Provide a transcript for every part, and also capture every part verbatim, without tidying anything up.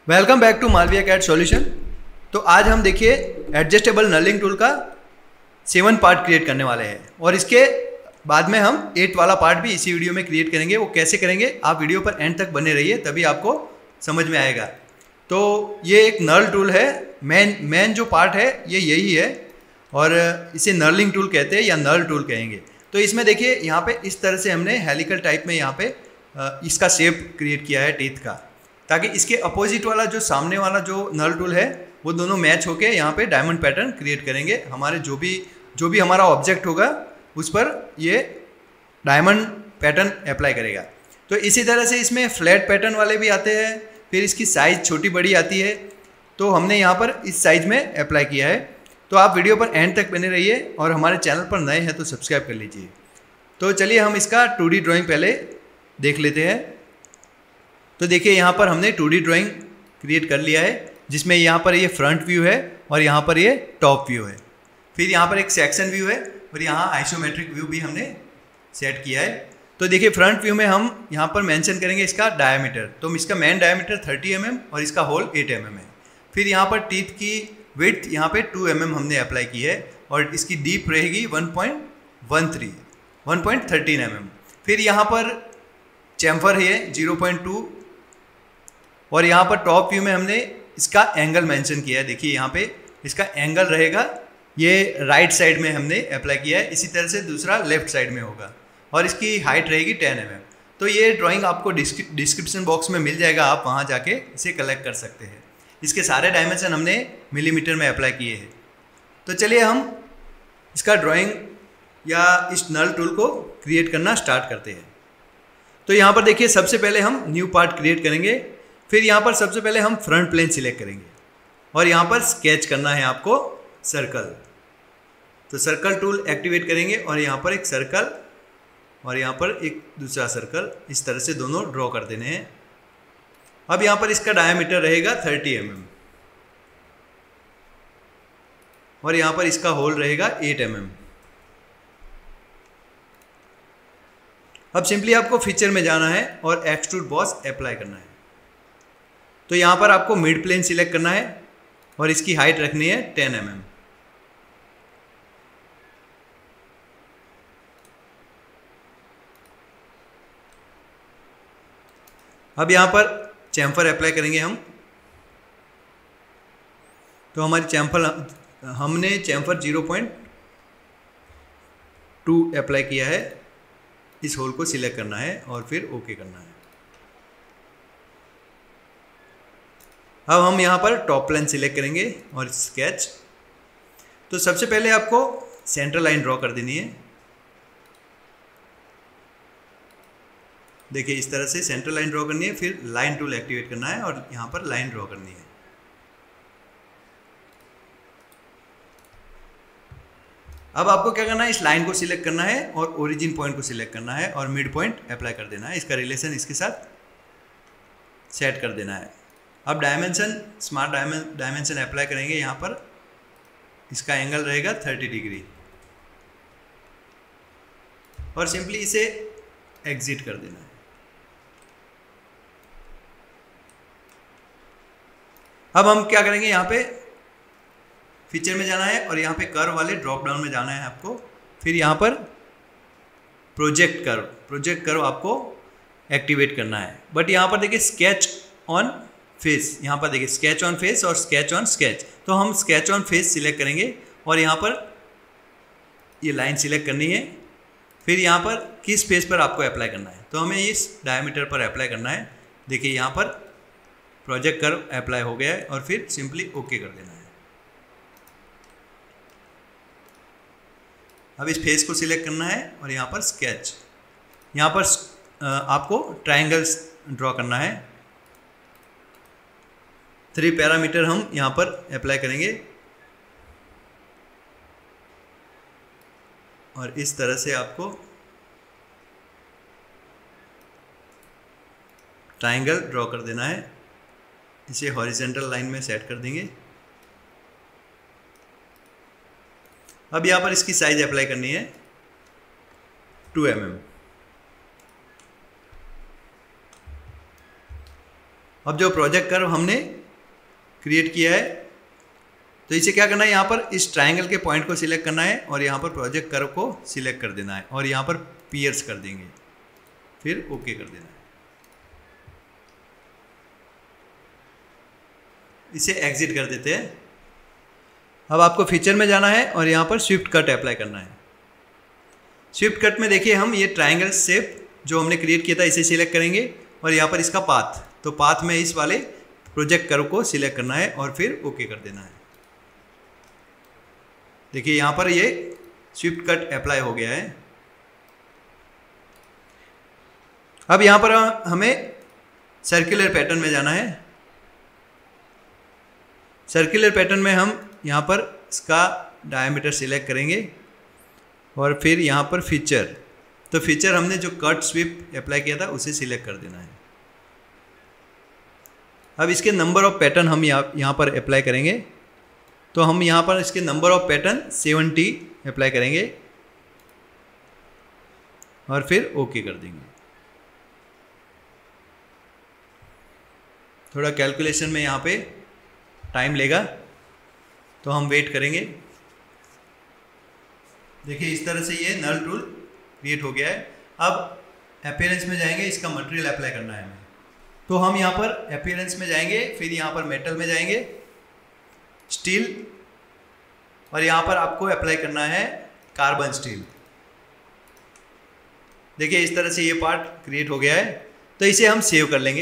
Welcome back to Malviya CAD solution. तो आज हम देखिए एडजस्टेबल नलिंग टूल का सेवन पार्ट क्रिएट करने वाले हैं और इसके बाद में हम एट वाला पार्ट भी इसी वीडियो में क्रिएट करेंगे। वो कैसे करेंगे आप वीडियो पर एंड तक बने रहिए, तभी आपको समझ में आएगा। तो ये एक नर्ल टूल है, मेन मेन जो पार्ट है ये यही है और इसे नर्लिंग टूल कहते हैं या नर्ल टूल कहेंगे। तो इसमें देखिए यहाँ पे इस तरह से हमने हेलिकल टाइप में यहाँ पे इसका शेप क्रिएट किया है टीथ का, ताकि इसके अपोजिट वाला जो सामने वाला जो नल टूल है वो दोनों मैच होके यहाँ पे डायमंड पैटर्न क्रिएट करेंगे। हमारे जो भी जो भी हमारा ऑब्जेक्ट होगा उस पर ये डायमंड पैटर्न अप्लाई करेगा। तो इसी तरह से इसमें फ्लैट पैटर्न वाले भी आते हैं, फिर इसकी साइज़ छोटी बड़ी आती है। तो हमने यहाँ पर इस साइज़ में अप्लाई किया है। तो आप वीडियो पर एंड तक बने रहिए और हमारे चैनल पर नए हैं तो सब्सक्राइब कर लीजिए। तो चलिए हम इसका टू डी ड्राइंग पहले देख लेते हैं। तो देखिए यहाँ पर हमने टू डी ड्राइंग क्रिएट कर लिया है, जिसमें यहाँ पर ये फ्रंट व्यू है और यहाँ पर ये टॉप व्यू है। फिर यहाँ पर एक सेक्शन व्यू है और यहाँ आइसोमेट्रिक व्यू भी हमने सेट किया है। तो देखिए फ्रंट व्यू में हम यहाँ पर मेंशन करेंगे इसका डायमीटर। तो इसका main diameter thirty M M और इसका होल एट एम एम है। फिर यहाँ पर टीथ की विड्थ यहाँ पे टू एम एम हमने अप्लाई की है और इसकी डीप रहेगी one point one three one point thirteen M M. फिर यहाँ पर चैम्फर है ज़ीरो पॉइंट टू और यहाँ पर टॉप व्यू में हमने इसका एंगल मेंशन किया है। देखिए यहाँ पे इसका एंगल रहेगा, ये राइट साइड में हमने अप्लाई किया है। इसी तरह से दूसरा लेफ्ट साइड में होगा और इसकी हाइट रहेगी टेन एम एम। तो ये ड्राइंग आपको डिस्क्रिप्शन बॉक्स में मिल जाएगा, आप वहाँ जाके इसे कलेक्ट कर सकते हैं। इसके सारे डायमेंशन हमने मिलीमीटर में अप्लाई किए हैं। तो चलिए हम इसका ड्राइंग या इस नल टूल को क्रिएट करना स्टार्ट करते हैं। तो यहाँ पर देखिए सबसे पहले हम न्यू पार्ट क्रिएट करेंगे। फिर यहाँ पर सबसे पहले हम फ्रंट प्लेन सिलेक्ट करेंगे और यहाँ पर स्केच करना है आपको सर्कल। तो सर्कल टूल एक्टिवेट करेंगे और यहाँ पर एक सर्कल और यहाँ पर एक दूसरा सर्कल, इस तरह से दोनों ड्रॉ कर देने हैं। अब यहाँ पर इसका डायमीटर रहेगा थर्टी एम एम और यहाँ पर इसका होल रहेगा एट एम एम। अब सिंपली आपको फीचर में जाना है और एक्सट्रूड बॉस अप्लाई करना है। तो यहाँ पर आपको मिड प्लेन सिलेक्ट करना है और इसकी हाइट रखनी है टेन एम एम। अब यहाँ पर चैम्फर अप्लाई करेंगे हम। तो हमारी चैम्फर हमने chamfer zero point two apply किया है। इस होल को सिलेक्ट करना है और फिर ओके करना है। अब हम यहाँ पर टॉप प्लेन सिलेक्ट करेंगे और स्केच। तो सबसे पहले आपको सेंटर लाइन ड्रॉ कर देनी है। देखिए इस तरह से सेंटर लाइन ड्रॉ करनी है। फिर लाइन टूल एक्टिवेट करना है और यहाँ पर लाइन ड्रॉ करनी है। अब आपको क्या करना है, इस लाइन को सिलेक्ट करना है और ओरिजिन पॉइंट को सिलेक्ट करना है और मिड पॉइंट अप्लाई कर देना है। इसका रिलेशन इसके साथ सेट कर देना है। अब डायमेंशन स्मार्ट डायमेंशन अप्लाई करेंगे। यहाँ पर इसका एंगल रहेगा थर्टी डिग्री और सिंपली इसे एग्जिट कर देना है। अब हम क्या करेंगे, यहाँ पे फीचर में जाना है और यहाँ पे कर्व वाले ड्रॉप डाउन में जाना है आपको। फिर यहाँ पर प्रोजेक्ट कर्व प्रोजेक्ट कर्व आपको एक्टिवेट करना है। बट यहाँ पर देखिए स्केच ऑन फेस, यहाँ पर देखिए स्केच ऑन फेस और स्केच ऑन स्केच। तो हम स्केच ऑन फेस सिलेक्ट करेंगे और यहाँ पर ये लाइन सिलेक्ट करनी है। फिर यहाँ पर किस फेस पर आपको अप्लाई करना है, तो हमें इस डायमीटर पर अप्लाई करना है। देखिए यहाँ पर प्रोजेक्ट कर्व अप्लाई हो गया है और फिर सिंपली ओके कर देना है। अब इस फेस को सिलेक्ट करना है और यहाँ पर स्केच, यहाँ पर आपको ट्रायंगल्स ड्रॉ करना है। थ्री पैरामीटर हम यहाँ पर अप्लाई करेंगे और इस तरह से आपको ट्रायंगल ड्रॉ कर देना है। इसे हॉरिजॉन्टल लाइन में सेट कर देंगे। अब यहाँ पर इसकी साइज अप्लाई करनी है टू एम एम। अब जो प्रोजेक्ट कर्व हमने क्रिएट किया है। तो इसे क्या करना है, यहाँ पर इस ट्राइंगल के पॉइंट को सिलेक्ट करना है और यहाँ पर प्रोजेक्ट कर्व को सिलेक्ट कर देना है और यहाँ पर पियर्स कर देंगे, फिर ओके कर देना है। इसे एग्जिट कर देते हैं। अब आपको फीचर में जाना है और यहाँ पर स्विफ्ट कट अप्लाई करना है। स्विफ्ट कट में देखिए हम ये ट्राइंगल शेप जो हमने क्रिएट किया था इसे सिलेक्ट करेंगे और यहाँ पर इसका पाथ, तो पाथ में इस वाले प्रोजेक्ट कर्व को सिलेक्ट करना है और फिर ओके कर देना है। देखिए यहाँ पर ये स्विफ्ट कट अप्लाई हो गया है। अब यहाँ पर हमें सर्कुलर पैटर्न में जाना है। सर्कुलर पैटर्न में हम यहाँ पर इसका डायमीटर सिलेक्ट करेंगे और फिर यहाँ पर फीचर, तो फीचर हमने जो कट स्वीप अप्लाई किया था उसे सिलेक्ट कर देना है। अब इसके नंबर ऑफ पैटर्न हम यहाँ यहाँ पर अप्लाई करेंगे, तो हम यहाँ पर इसके number of pattern seventy apply करेंगे और फिर ओके कर देंगे। थोड़ा कैलकुलेशन में यहाँ पे टाइम लेगा तो हम वेट करेंगे। देखिए इस तरह से ये नल टूल क्रिएट हो गया है। अब अपीयरेंस में जाएंगे, इसका मटेरियल अप्लाई करना है हमें, तो हम यहाँ पर अपीयरेंस में जाएंगे, फिर यहाँ पर मेटल में जाएंगे, स्टील, और यहाँ पर आपको अप्लाई करना है कार्बन स्टील। देखिए इस तरह से ये पार्ट क्रिएट हो गया है। तो इसे हम सेव कर लेंगे।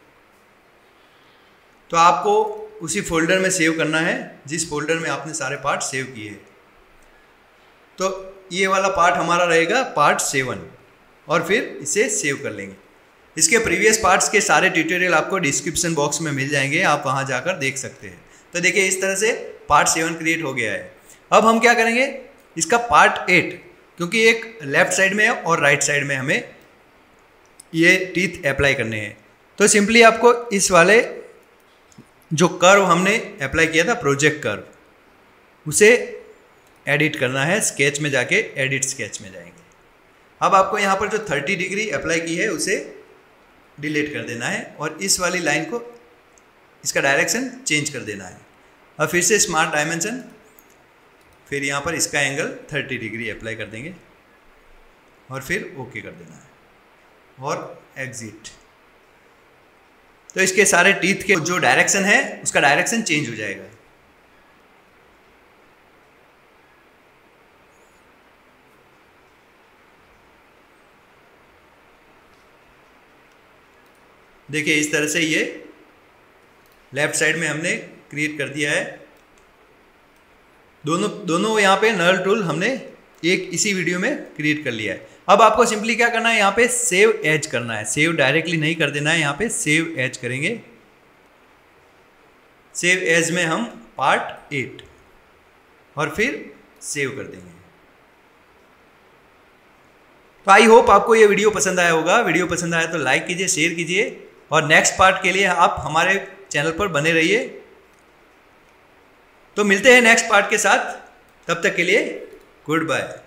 तो आपको उसी फोल्डर में सेव करना है जिस फोल्डर में आपने सारे पार्ट सेव किए हैं। तो ये वाला पार्ट हमारा रहेगा पार्ट सेवन, और फिर इसे सेव कर लेंगे। इसके प्रीवियस पार्ट्स के सारे ट्यूटोरियल आपको डिस्क्रिप्शन बॉक्स में मिल जाएंगे, आप वहाँ जाकर देख सकते हैं। तो देखिए इस तरह से पार्ट सेवन क्रिएट हो गया है। अब हम क्या करेंगे, इसका पार्ट एट, क्योंकि एक लेफ्ट साइड में है और राइट साइड में हमें ये टीथ अप्लाई करने हैं। तो सिंपली आपको इस वाले जो कर्व हमने अप्लाई किया था, प्रोजेक्ट कर्व, उसे एडिट करना है। स्केच में जाके एडिट स्केच में जाएंगे। अब आपको यहाँ पर जो थर्टी डिग्री अप्लाई की है उसे डिलीट कर देना है और इस वाली लाइन को, इसका डायरेक्शन चेंज कर देना है। अब फिर से स्मार्ट डायमेंशन, फिर यहाँ पर इसका एंगल थर्टी डिग्री अप्लाई कर देंगे और फिर ओके कर देना है और एग्जिट। तो इसके सारे टीथ के जो डायरेक्शन है उसका डायरेक्शन चेंज हो जाएगा। देखिए इस तरह से ये लेफ्ट साइड में हमने क्रिएट कर दिया है। दोनों दोनों यहाँ पे नल टूल हमने एक इसी वीडियो में क्रिएट कर लिया है। अब आपको सिंपली क्या करना है, यहाँ पे सेव एज करना है। सेव डायरेक्टली नहीं कर देना है, यहाँ पे सेव एज करेंगे। सेव एज में हम पार्ट एट और फिर सेव कर देंगे। तो आई होप आपको ये वीडियो पसंद आया होगा। वीडियो पसंद आया तो लाइक कीजिए, शेयर कीजिए और नेक्स्ट पार्ट के लिए आप हमारे चैनल पर बने रहिए। तो मिलते हैं नेक्स्ट पार्ट के साथ, तब तक के लिए गुड बाय।